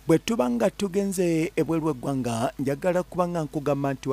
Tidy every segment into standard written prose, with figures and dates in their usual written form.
bwe tubanga tugenze ebweru eggwanga njagala kubanga nkugamba nti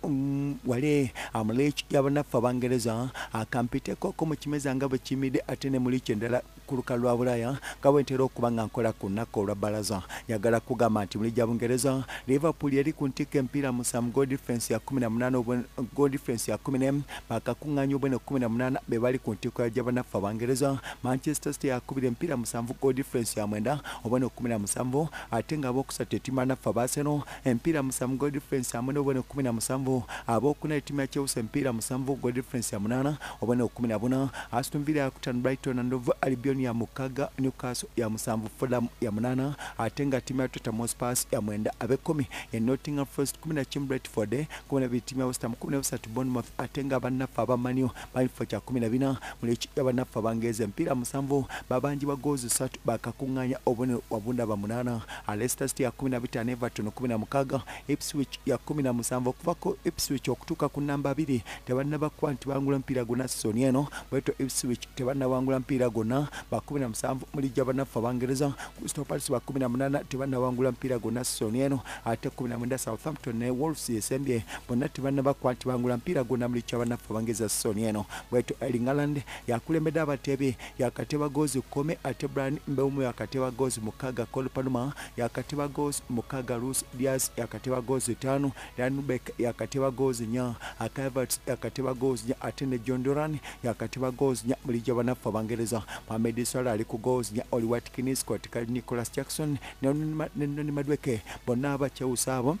wali amuleki y'abannaffe abangereza akampiteko mu kimeza nga bwe kimidde ate ne muliki endala ku lukalu lwa Bulaya nga bwe ntera okuba nga nkola ku nnaku olwa bbalaza. Njagala kugamba nti muligi Bungereza Liverpool yali ku ntikko empiira musanvu goal difference ya 18 goal difference ya 14 bakakuŋŋaanya obwene 18 be bali ku ntikko y'abannaffe abangereza. Manchester City yakubira empiira musanvu goal difference ya 9 obwene 17 ate nga abokusatu ettiimu y'abannaffe aba Arsenal empiira musanvu goal difference ya 8 obwene 17 abokuna ettiimu ya Chelsea empiira musanvu goal difference ya 8 obwene 14 Aston Villa yakutana Brighton and Hove Albion ya mukaaga Newcastle ya musanvu Fulham ya 8 ate nga ttiimu ya Tottenham Hotspur ya 9 ab'ekkumi ya Nottingham Forest 11 Brentford 12 ttiimu ya West Ham 13 Bournemouth ate nga bannaffe abamaniyo bali kifo kya 14 muleki y'abannaffe abangereza empiira musanvu babanjibwa goozi 3 bakakuŋŋaanya obwene wabunda ba 8 Leicester City ya 15 Everton 16 Ipswich ya 17 okuva ku Ipswich okutuuka ku namba 2 tebannabakkuba nti bangula mpiira gonna sisoni eno bweto Ipswich tebannabangula mpiira gonna ba 17 muligi y'abannaffe abangereza Crystal Palace ba 18 tebannabangula mpiira gonna sisoni eno ate 19 Southampton ne Wolves esembye bonna tebannabakkuba nti bangula mpiira gonna muligi y'abannaffe abangereza sisoni eno bweto Erling Haaland yakulembedde abateebe yakateba goozi 10 ate Brian Mbeumo yakateba goozi 6 Cole Palmer yakateba goozi 6 Luis Diaz yakateba goozi 5 Dan Beck yakateba goozi 4 Havertz yakateba goozi 4 ate ne John Duran yakateba goozi 4 muligi y'abannaffe abangereza Mohamed Salah ali ku goozi 4 Oli Watkins Scott Nicholas Jackson ne Madueke bonna abakyewusa abo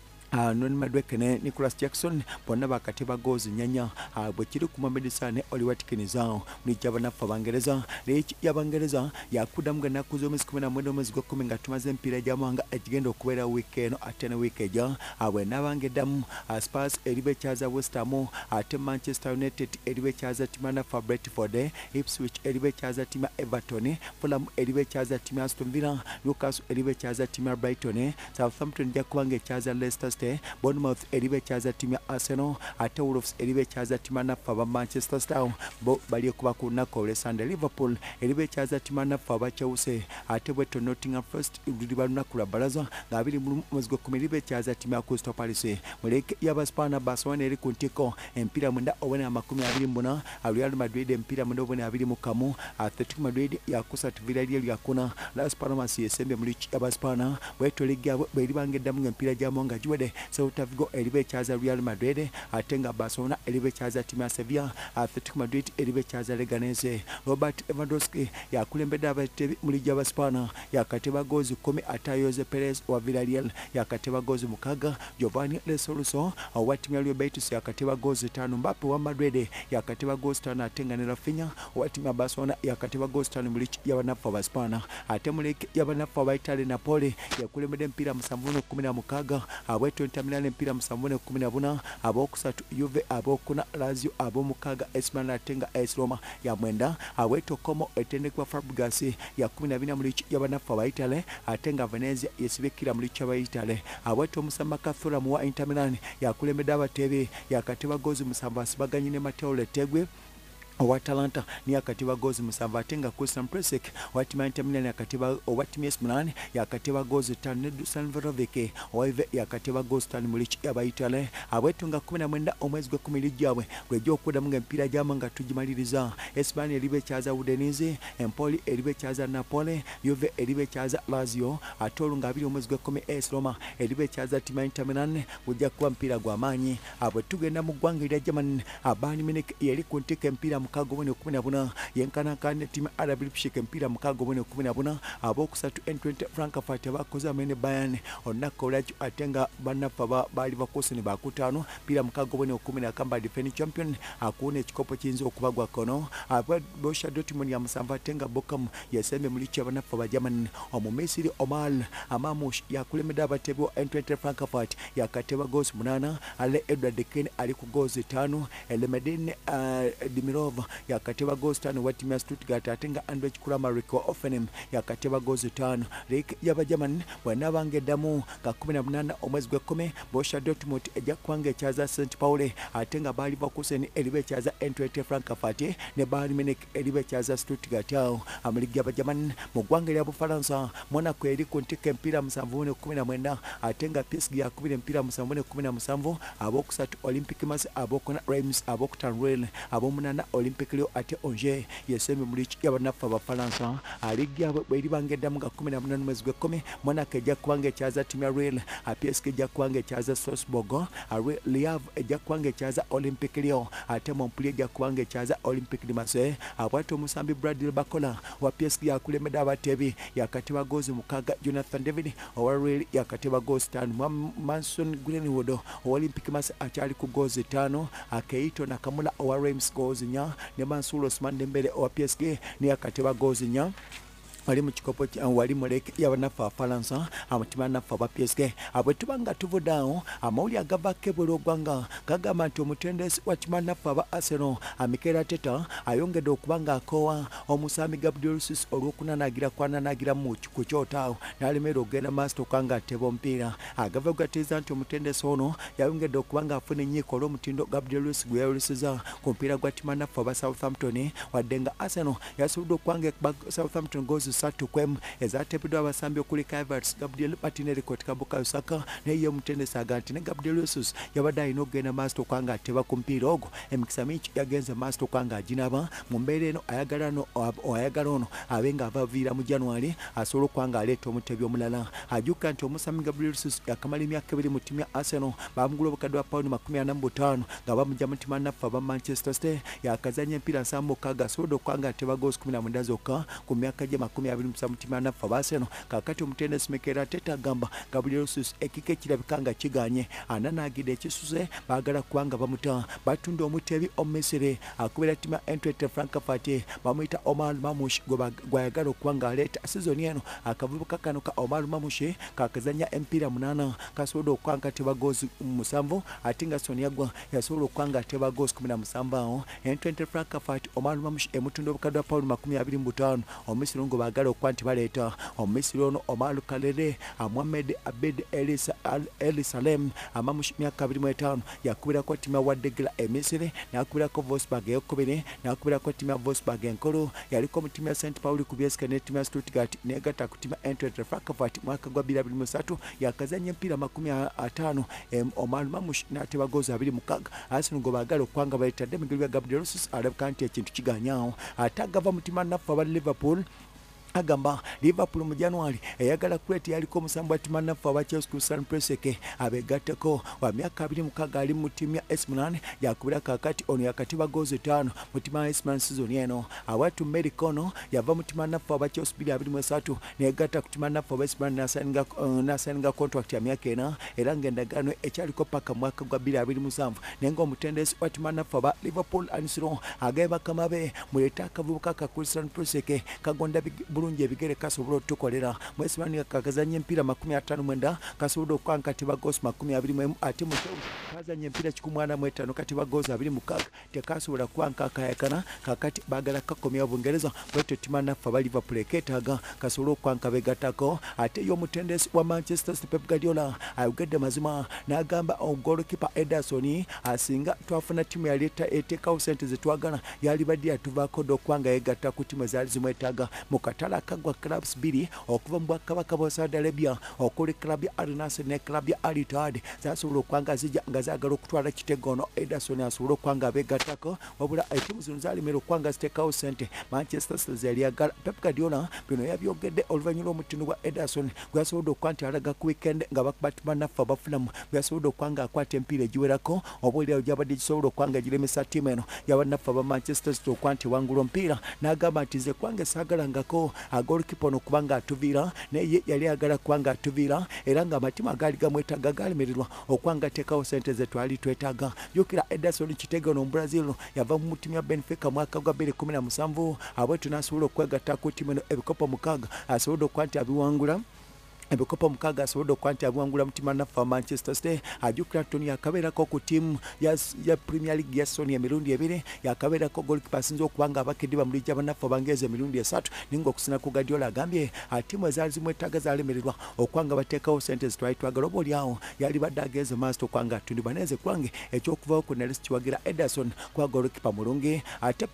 Noni Madueke ne Nicholas Jackson bonna bakateba goozi 4 bwe kiri ku Mohamed Salah ne Oli Watkins muligi y'abannaffe abangereza leki y'abangereza yakuddamu nga ennaku z'omwezi 19 omwezi gw'ekkumi nga tumaze empiira gy'amawanga egigenda okubeera wiiki eno ate ne wiiki ejja bw'enaabanga eddamu Spurs eriba ekyaza West Ham ate Manchester United eriba ekyaza ttiimu y'abannaffe Brentford Ipswich eriba ekyaza ttiimu ya Everton Fulham eriba ekyaza ttiimu ya Aston Villa Newcastle eriba ekyaza ttiimu ya Brighton Southampton ejja kubanga ekyaza Leicester City Bournemouth eriba ekyaza ttiimu ya Arsenal ate Wolves eriba ekyaza ttiimu y'abannaffe aba Manchester City bo bali okuba ku lunaku olw'Essande Liverpool eriba ekyaza ttiimu y'abannaffe aba Chelsea ate bwetto Nottingham Forest luliba lunaku lwa bbalaza nga 20 mwezi gw'ekkumi eriba ekyaza ttiimu ya Crystal Palace muleke y'Abaspaana Barcelona eri ku ntikko empiira 9 obwene 24 Real Madrid empiira 9 obwene 21 Atletico Madrid yakusatu Villarreal yakuna Las Palmas yesembye muliki y'Abaspaana bwetto ligi yabwe bweribanga eddamu ng'empiira gy'amu nga giwedde Celta Vigo eriba ekyaza Real Madrid ate nga Barcelona eriba ekyaza ttiimu ya Sevilla Atletico Madrid eriba ekyaza Leganés Robert Lewandowski yakulembedde abateebi muligi y'Abaspaana yakateba goozi 10 ate Jose Perez wa Villarreal yakateba goozi 6 Giovanni Lo Celso owa ttiimu ya Real Betis yakateba goozi 5 Mbappe wa Madrid yakateba goozi 5 ate nga ne Rafinha owa ttiimu ya Barcelona yakateba goozi 5 muligi y'abannaffe Abaspaana ate muleke y'abannaffe aba Italy Napoli yakulembedde empiira 716 abweto Inter Milan empiira 714 abokusatu Juve abokuna Lazio abomukaaga AC Milan ate nga AS Roma ya 9 abweto Como etendekwa Fabregas ya 12 muliki y'abannaffe aba Italy ate nga Venezia yesibikira muliki y'aba Italy abweto Musamba Kathura mu wa Inter Milan yakulembedde abateebe yakateba goozi 7 asibaganye ne Matteo Retegui owa Atalanta ni akatiba goozi 7 ate nga Christian Pulisic owa ttiimu ya Inter Milan yakatiba owa ttiimu ya AC Milan yakatiba goozi 5 ne Dusan Vlahovic owa Juve yakatiba goozi 5 muliki y'aba Italy abwetu nga 19 omwezi gw'ekkumi ligi yabwe gwejja okuddamu ng'empiira gy'amu nga tugimaliriza AC Milan eriba ekyaza Udinese Empoli eriba ekyaza Napoli Juve eriba ekyaza Lazio ate olwo nga 20 omwezi gw'ekkumi AS Roma eriba ekyaza ttiimu ya Inter Milan gujja kuba mpiira gw'amaanyi bwe tugenda mu ggwanga erya Germany Bayern Munich yeri ku ntikko empiira 6-14 yenkanakana ttiimu ya RB Leipzig empiira 6-14 abokusatu N20 Frankfurt abakoze amene Bayern olunaku olwaki ate nga bannaffe baali bakosi ne bakutaano mpiira 6-10 akamba defending champion akuuna ekikopo kiyinza okubagwa kono Borussia Dortmund ya 7 ate nga Bochum yasembye muliki y'abannaffe aba Germany Omumisiri Omar Amamush yakulembedde abateebi wa N20 Frankfurt yakateba goozi 8 Ale Edward Kane ali ku goozi 5 Elemedine Dimirov Love yakateba goals 5 wa timu ya Stuttgart ate nga Andrej Kramaric wa Hoffenheim yakateba goals 5. League y'Abagermany bw'anaabangeddamu nga 18 omwezi gw'ekkumi Borussia Dortmund ejja kubanga ekyaza St Pauli ate nga Bayer Leverkusen eriba ekyaza Eintracht Frankfurt ne Bayern Munich eriba ekyaza Stuttgart. Awo mu League y'Abagermany mu ggwanga lya Bufaransa Monaco eri ku ntikka empiira 7-19 ate nga PSG yakubira empiira 7-17 abokusatu Olympique Marseille abokuna Reims abokutano Rennes abomunana Olympique Lyon ate Angers yesembe mu League y'abanafu Abafaransa Ligue yabwe bw'eribangeddamu nga 18 mwezi gw'ekkumi Monaco ejja kubanga ekyaza timu ya Rennes PSG ejja kubanga ekyaza Strasbourg Le Havre ejja kubanga ekyaza Olympique Lyon ate Montpellier ejja kubanga ekyaza Olympique de Marseille abwate omusambi Bradley Bakola wa PSG yakulembedde abateebi yakateba goals 6 Jonathan David owa Rennes yakateba goals 5 Mason Greenwood owa Olympique Marseille akyali ku goals 5 Keito Nakamura owa Reims goals 4 ne Mansour Ousmane Dembele owa PSG ne yakateba goals 4 wali mu kikopo wali mu League y'abanafu Abafaransa amutima nafu aba PSG abwe tubanga tuvuddawo amawuli agavako ebweru ogwanga gagamba nti omutendesi wa timu nafu aba Arsenal Mikel Arteta ayongedde okubanga akoowa omusambi Gabriel Jesus olw'okunanagira kwananagira mu ku kyotaawo n'alemerera okugenda maaso okanga ateba omupiira agava okugategeeza nti omutendesi ono yayongedde okubanga afuna enyiiko olw'omutindo Gabriel Jesus gwe yayoleseza ku mupiira gwa timu nafu aba Southampton wadde nga Arsenal yasobodde okubanga ekuba Southampton goals 3-1 ezateebeddwa abasambi okuli Havertz Gabriel Martinelli Kotika Bukayo Saka naye omutendesi agamba nti ne Gabriel Jesus yabadde alina okugenda maaso okubanga ateba ku mupiira ogwo emikisa mingi yagenze maaso okubanga aginaba mu mbeera eno ayagala ono abe nga avaviira mu January asobola okubanga aleeta omutebi omulala ajjukira nti omusambi Gabriel Jesus yakamala emyaka 2 mu ttiimu ya Arsenal bamugula obukadde bwa pawundi 45 nga bamujja mu ttiimu nafu aba Manchester City yakazanya empiira 7 asobodde okubanga ateba goals 19 zokka ku myaka gye 27 mu ttiimu nafu aba Arsenal kakati omutendesi Mikel Arteta agamba Gabriel Jesus ekika ekirabika nga kiganye ananaagidde ekisuze baagala kubanga bamuta batunda omutebi omumisiri akubira ttiimu ya Eintracht Frankfurt bamuyita Omar Mamush gwayagala okubanga aleeta sizoni eno akavubuka kano ka Omar Mamush kakazanya empiira 8 kasobodde okubanga ateba goals 7 ate nga Sonia Gwa yasobola okubanga ateba goals 17 awo Eintracht Frankfurt Omar Mamush emutunda obukadde bwa pawundi 25 omumisiri ngo baagala okuba nti baleeta omumisiri ono Omar Kalere Mohamed Abed El Salem Mamush myaka 25 yakubirako ttiimu ya Wadegla emisiri n'akubirako Wolfsburg eyokubiri n'akubirako ttiimu ya Wolfsburg enkulu yaliko mu ttiimu ya St Pauli ku Bieska ne ttiimu ya Stuttgart negatta ku ttiimu ya Eintracht Frankfurt mwaka gwa 2023 yakazanya empiira 50 Omar Mamush n'ateba goals 26 Arsenal ngo baagala okubanga baleetadde emigulu bya Gabriel Jesus alabika nti ekintu kiganyawo ate agava mu ttiimu nafu aba Liverpool agamba Liverpool mu January eyagala kuleti yaliko omusambi wa ttiimu nafu aba Chelsea Christian Pulisic abegatteko wa myaka 26 ali mu ttiimu ya AS Milan yakubira kakati ono yakatiba goals 5 mu ttiimu ya AS Milan season eno awatu Merikono yava mu ttiimu nafu aba Chelsea 23 negatta ku ttiimu nafu aba AS Milan nasaninga contract ya myaka 4 era ng'endagaano ekyaliko paka mwaka gwa 2027 nenga omutendesi wa ttiimu nafu aba Liverpool Anisiro agamba kamabe muleta akavubuka ka Christian Pulisic kagonda bulungi ebigere kasobola otukolera mwesimanira kakazanya empiira 59 kasobola okwanka kateba goals 21 ate mu kazanya empiira 15 kateba goals 26 tekasobola kwanka kayakana kakati bagala kakomya Bungereza bweto ttiimu nafu aba Liverpool eketaaga kasobola okwanka begatako ate y'omutendesi wa Manchester City Pep Guardiola ayogedde mazima n'agamba goalkeeper Ederson asinga twafuna ttiimu yaleeta eteekawo ssente ze twagala yali badde yatuvaako okwanga yegatta ku ttiimu ezaali zimwetaaga mu katala akagwa clubs 2 okuva mu Bwakabaka bwa Saudi Arabia okuli club ya Al Nassr ne club ya Al Ittihad zasobola okwanga zijja nga zaagala okutwala kitego ono Ederson asobola okwanga abegattako wabula ettiimu zino zaalemera okwanga ziteekawo ssente Manchester City zaaliyagala Pep Guardiola bino yabyogedde oluvannyuma lw'omutindo gwa Ederson gwe yasobodde okuba nti alaga ku weekend nga bakuba ttiimu nafu abafunamu gwe yasobodde okwanga akwata empiira egiwerako obaolirawo gyabadde gisobola okwanga giremesa ttiimu eno y'abanafu aba Manchester City okuba nti wangula omupiira n'agamba nti nze kwange saagalangako agolikipa ono kubanga atuviira naye yali agala kubanga atuviira era nga amatimu agaali gamwetaaga galemererwa okwanga teekawo ssente ze twali twetaaga jjukira Ederson kitego ono Brazil yava mu ttiimu ya Benfica mwaka gwa 2017 abwetu n'asobola okwegatta ku ttiimu eno ebikopo 6 asobodde okuba nti abiwangula ebikopo mukaaga asobodde okuba nti abuwangula mutima naffe wa Manchester City. Ajjukira Tony yakabeerako ku ttiimu ya Premier League ya Sony emirundi 2, yakabeerako golikipa asinze okuba nga abakedde bamuligi abannaffe abangereza emirundi 3, naye ng'okusina ku Guardiola agambye ttiimu ezaali zimwetaaga zaalemererwa okuba nga bateekawo ssente zitwali twagala oba oliawo yali badde agenze maaso okuba nga atundibwa naye nze kwange ekyokuvaho ku Nelson Kiwagira Ederson kwa golikipa mulungi. Ate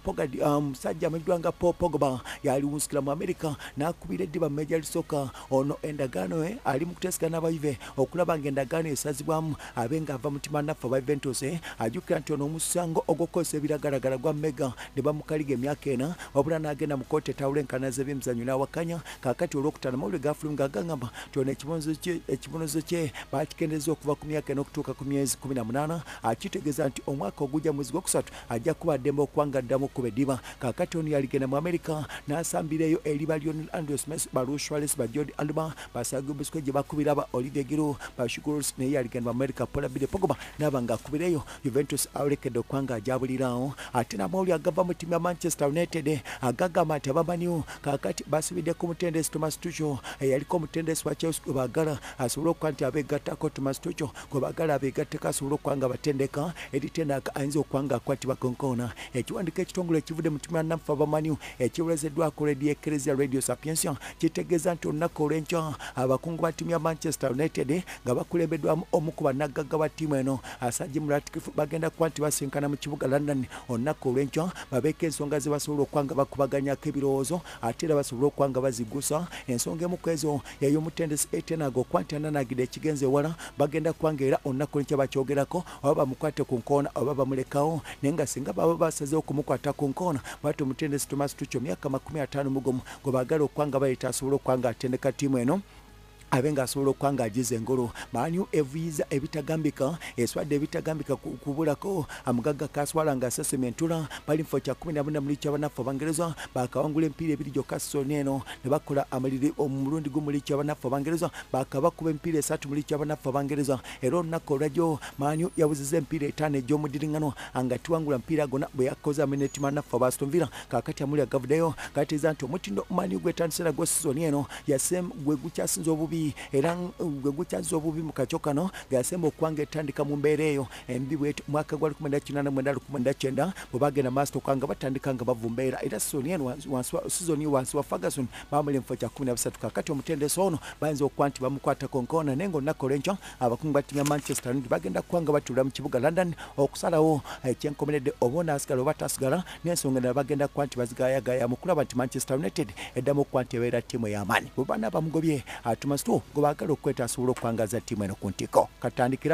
musajja amanyidwa nga Paul Pogba yali wunsikira mu America n'akubira eddiba mu Major League Soccer. Ono endagaano ali mu kuteesigana n'abayive okulaba ng'endagaano esazibwamu abe ng'ava mutima naffe aba Juventus. Ajjukira nti ono omusango ogw'okukozesa ebiragalagala gwa Mega ne bamukaliga emyaka 4 wabula n'agenda mu kkooti etawula enkanaza z'ebyemizannyo n'awakanya. Kaakati olwokutaano mawulire gafuluma ng'agamba nti ono ekibonezo kye baakikendeza okuva ku myaka 4 okutuuka ku myezi 18. Akitegeeza nti omwaka ogujja mwezi gwokusatu ajja kuba ddembe okuba nga addamu okuba eddiba. Kaakati ono yaligenda mu America n'asambireyo eri ba Lionel Andres Messi, ba Luis Suarez, ba Jordi Alba, ba Sergio Busquets gye bakubira ba Olivier Giroud, ba Schuurs naye yaligenda mu America. Paul Pogba n'aba ng'akubireyo Juventus awulekedde okuba nga ajabulirawo. Ate n'amawulire agava mu ttiimu ya Manchester United agagamba nti abamanyiwo kaakati basibidde ku mutendesi Thomas Tuchel eyaliko omutendesi wa Chelsea gwe baagala asobole okuba nti abeegattako. Thomas Tuchel gwe baagala abeegatteko asobole okuba nga batendeka eri Ten Hag ayinza okuba nga akwatibwa konkoona. Ekiwandiiko ekitongole ekivudde mu ttiimu ya naffe abamanyiwo ekiwerezeddwako Radio Ecclesia Radio Sapientia kitegeeza nti olunaku olw'enkya abakungu ba ttiimu ya Manchester United nga bakulembeddwamu omu ku bannagagga ba ttiimu eno Sajjim Ratcliffe bagenda kuba nti basinkana mu kibuga London olunaku olw'enkya babeeko ensonga ze basobola okuba nga bakubaganyako ebirowoozo ate era basobola okuba nga bazigusa. Ensonga emu ku ezo y'omutendesi Ten Hag okuba nti ananagidde ekigenze ewala bagenda kuba nga era olunaku olw'enkya bakyogerako oba bamukwate ku nkoona oba bamulekawo. Naye nga singa baba basazeewo okumukwata ku nkoona bw'ati omutendesi Thomas Tuchel myaka 51 gwe baagala okuba nga bayita asobole okuba nga atendeka ttiimu eno abe ng'asobola okuba ng'agize engolo. Manyu eviiza ebitagambika eswadde ebitagambika kubulako Omugagga kaswala ng'asesementula bali mufo kya 14 mu liiki y'abannaffe Abangereza baakawangula empiira ebiri gyokka Sony eno ne bakola amaliri omulundi gumu mu liiki y'abannaffe Abangereza baakabakuba empiira 3 mu liiki y'abannaffe Abangereza. Era olunaku olwajjo Manyu yabuziza empiira 5 egy'omudiringano nga tiwangula mpiira gonna bwe yakoze amenetima naffe aba Aston Villa. Kaakati amuli agavuddeyo kategeeza nti omutindo Manyu gwetandise nagwo Sony eno gwe gukyasinza obubi era gwe gukyasinza obubi mu kakyo kano gasemba okuba nga etandika mu mbeera eyo embi bwetyo mwaka gwa 1989 bwe bagenda maaso okuba nga batandika nga bavumbeera. Era sizoni wansi wa Ferguson bamuli mufo kya 13. Kaakati omutendesi ono bayinza okuba nti bamukwatako nkoona naye ng'olunaku olw'enkya abakungu ba ttiimu ya Manchester United bagenda kuba nga batuula mu kibuga London okusalawo ekyenkomeredde oba onaasigala oba tasigala n'ensonga endala bagenda kuba nti bazigaayagaaya mu kulaba nti Manchester United eddamu okuba nti ebeera ttiimu ey'amaanyi. Bwe banaaba mugobye Thomas Tuchel gwe baagala okukweta asobole okubangaza ttiimu eno ku ntikko katandikira